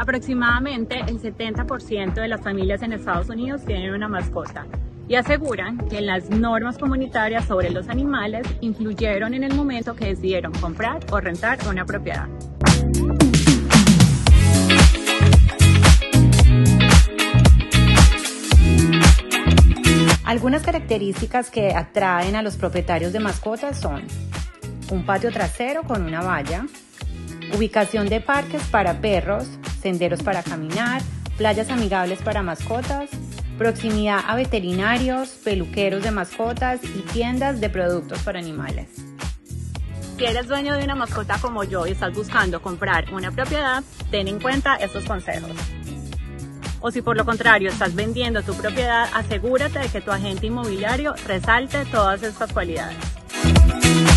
Aproximadamente el 70% de las familias en Estados Unidos tienen una mascota y aseguran que las normas comunitarias sobre los animales influyeron en el momento que decidieron comprar o rentar una propiedad. Algunas características que atraen a los propietarios de mascotas son un patio trasero con una valla, ubicación de parques para perros, senderos para caminar, playas amigables para mascotas, proximidad a veterinarios, peluqueros de mascotas y tiendas de productos para animales. Si eres dueño de una mascota como yo y estás buscando comprar una propiedad, ten en cuenta estos consejos. O si por lo contrario estás vendiendo tu propiedad, asegúrate de que tu agente inmobiliario resalte todas estas cualidades.